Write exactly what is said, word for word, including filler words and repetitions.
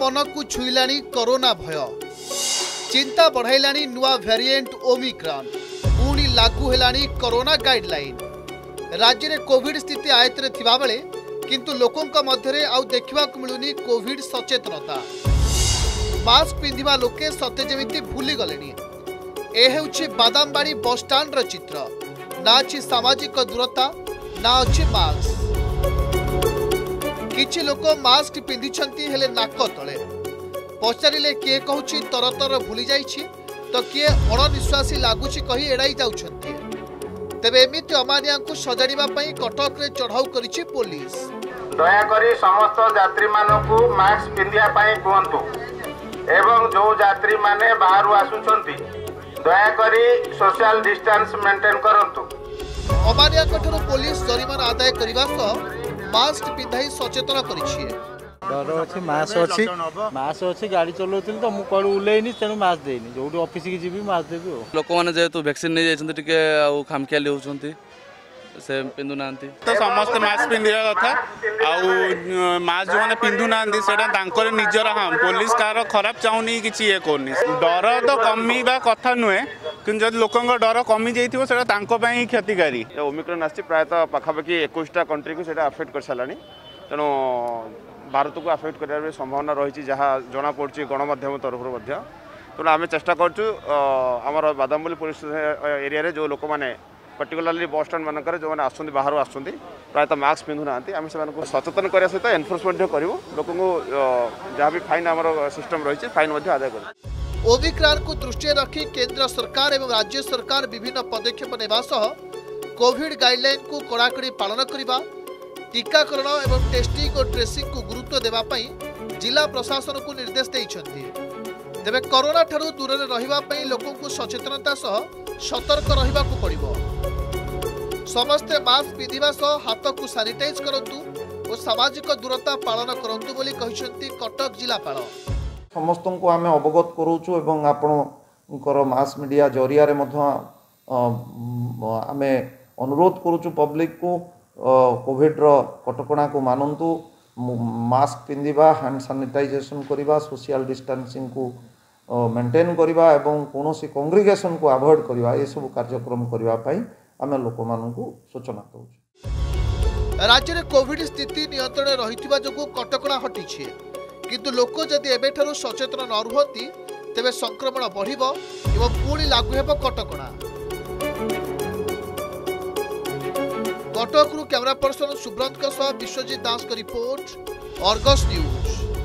मन को छुईलाणी कोरोना भय चिंता बढ़ाइलाणी नुआ वेरिएंट ओमिक्रॉन पुणी लागू हेलाणी कोरोना गाइडलाइन राज्य में कोविड स्थिति आयत्ते थिबा बेले किंतु लोकों मध्य आउ देखा मिलूनी कोविड सचेतनता मास्क पिंधिबा लोके सते जेमिति भूली गलेनी ए हेउछि बादामबाड़ी बस स्टैंड रो चित्र ना अछि सामाजिक दूरता ना अछि मास्क किछि लोक मास्क पिंधिछंती हेले नाक तले पचारिले किए कहूछि तरतर भूली जाइछि तो किए अणनिश्वासी लागुछि कही एड़ाई जाउछंती तेबे एमिति अमानिया को सजाड़िबा पई कटक रे चढ़ाऊ करिछि पुलिस। दया करी समस्त यात्री मानकु मास्क पिंधिया पई कहंतु एवं जो यात्री माने बाहरु आसुछंती दया करी सोशल डिस्टेंस मेंटेन करंतु। अमानिया कठोर पुलिस जरिमाना आदाय करबा सह मास्क पिंधाई सचेतन करिछि। डर अच्छी मास्क अच्छी मास्क अच्छी गाड़ी चलाउଥିଲି तो मु कल उलेनी तेणु मास्क देनी जो ऑफिस की जीवी मास्क देबी लोक मैंने जेहेतु वैक्सीन नहीं जाइछन्ती टिके आ खामखियाली होउछन्ती से पिंधु नांती तो समस्त मास्क पिंधिया कथा आ मास्क जो मैंने पिंधु नांती सेटा तांकर निजर हां पुलिस कार खराब चाहुनी किछि ए कोनी डर तो कमीबा कथा नुहे कि जब लोकंग डर कमी जाइथिबो सेटा तांको पई क्षतिकारी ओमिक्रॉन आछि प्रायतः पाखापाखि इक्कीस टा कंट्री को सेटा अफेक्ट कर सालानी तेणु भारत को अफेक्ट कर संभावना रही जहाँ जना पड़ी गणमाध्यम तरफ तेणु आम चेष्टा करमर बादामबाड़ी पुलिस एरिया जो लोक मैंने पर्टिकुलाली बस स्टाण मानक जो मैंने आस बाहर आस प्रायतः मास्क पिंधु ना आम से सचेतन करने सहित एनफोर्समेंट करूँ लोक जहाँ भी फाइन आम सिस्टम रही फाइन आदाय कर। ओमिक्रॉन को दृष्टि रखी केंद्र सरकार और राज्य सरकार विभिन्न पदक्षेप नेबा सह कोविड गाइडलाइन को कड़ाकड़ी पालन करने टीकाकरण एवं टेस्टिंग और ट्रेसिंग को गुरुत्व देवा पई जिला प्रशासन को निर्देश देइछन्ती। तेबे कोरोना ठारू दूर रहिबा पई लोकों को सचेतनता सह सतर्क रहिबा को पड़िबो। समस्ते मास्क पिंधिबा सह हाथ को सैनिटाइज करंतु और सामाजिक दूरता पालन करंतु बोली कहिसन्ती कटक जिलापाल। समस्त को आम अवगत करूछु एवं आपणकर मास मीडिया जरिया रे मध्य आमे अनुरोध करूछु पब्लिक को कोविड रो कटकणा को मानतु मास्क पिंधिबा हैंड सैनिटाइजेशन करवा सोशल डिस्टेंसिंग को मेंटेन करवा एवं कौन सी कांग्रेगेशन को अवॉइड करवा ये सब कार्यक्रम करबा पई आमे लोक मानकु सूचना दउछु। राज्य में कोविड स्थिति नियंत्रण रहिथिबा जगु कटकणा हटिछि किंतु लोक जदि एबेठारु सचेतन न रुहति तेबे संक्रमण बढ़िबो एवं पुणी लागू हेबो कटकणा। कटक कैमरा पर्सन सुब्रत विश्वजीत दास का रिपोर्ट, अर्गस न्यूज।